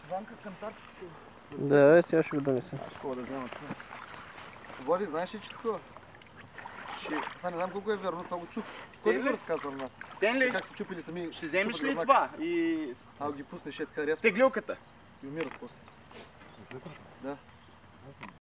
Ванка към тарчето. Да, сега ще го донеса. Аз хубаво да взема това. Води, знаеш ли, че такова? Сега не знам колко е верно, това го чух. Кой ли го разказва на нас? Стенли, как са чупили сами. ще вземеш ли това? Ако ги пуснеш е така резко. Теглилката. И умират после. Да.